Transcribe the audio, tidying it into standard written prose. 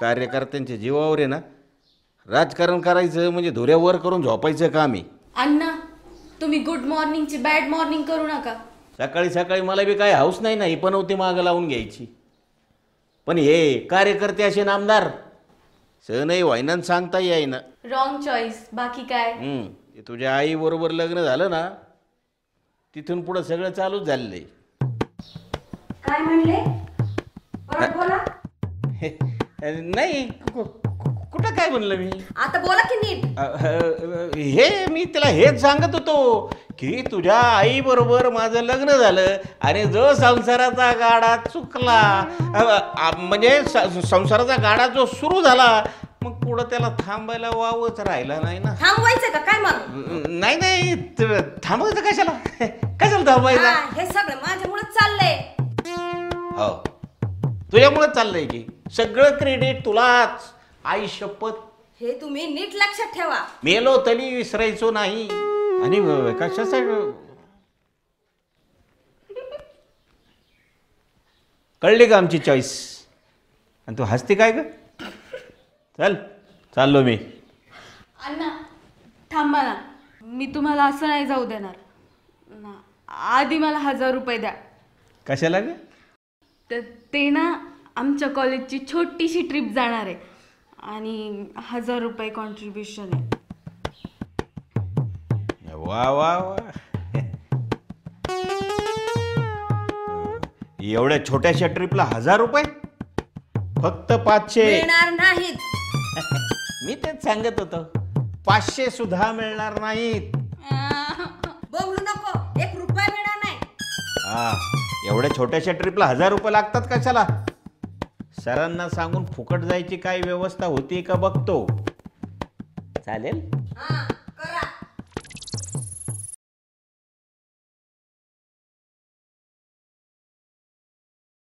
कार्यकर्त्यांच्या जीवावर आहे ना, राजकारण करायचं म्हणजे धुऱ्यावर करून झोपायचं काम आहे. अण्णा, तुम्ही गुड मॉर्निंगची बॅड मॉर्निंग करू नका. सकाळी सकाळी मला बी काय हाऊस नाही ना ही पनवती मागं लावून घ्यायची. पण हे कार्यकर्ते असे नामदार सहनही व्हायना सांगता येईना. Wrong choice. बाकी काय? तुझ्या आई बरोबर लग्न झालं ना, तिथून पुढं सगळं चालूच झालेलं आहे. काय म्हणले? परत बोला. नाही कुठं काय म्हणलं मी? आता बोला की नीट. हे मी तिला हेच सांगत होतो की तुझ्या आई बरोबर माझं लग्न झालं आणि जो संसाराचा गाडा चुकला, म्हणजे संसाराचा गाडा जो सुरू झाला, मग पुढं त्याला थांबायला वावच राहिला नाही ना. थांबवायचं का काय मग? नाही थांबायचं कशाला? कशाला थांबायचं? हे सगळं माझ्यामुळे चाललंय. हो, तुझ्यामुळे चाललंय की सगळं क्रेडिट तुलाच. आई शपथ, हे तुम्ही नीट लक्षात ठेवा. मेलो तरी विसरायचो नाही. आणि कशासाठी कळली का आमची चॉईस? आणि तू हसते काय ग? चल चाललो मी. अण्णा थांबा ना, मी तुम्हाला असं नाही जाऊ देणार ना. आधी मला 1000 रुपये द्या. कशाला ग? ते ना आमच्या कॉलेजची छोटीशी ट्रिप जाणार आहे आणि 1000 रुपये कॉन्ट्रीब्युशन आहे. वा वा वा, एवढ्या छोट्याशा ट्रिपला 1000 रुपये? फक्त 500 मिळणार नाहीत. मी तेच सांगत होतो, 500 सुद्धा मिळणार नाहीत. बोलू नको, 1 रुपया मिळणार नाही. हा, एवढ्या छोट्याशा ट्रिपला 1000 रुपये लागतात कशाला? सरांना सांगून फुकट जायची काय व्यवस्था होती का बघतो. चालेल? हा.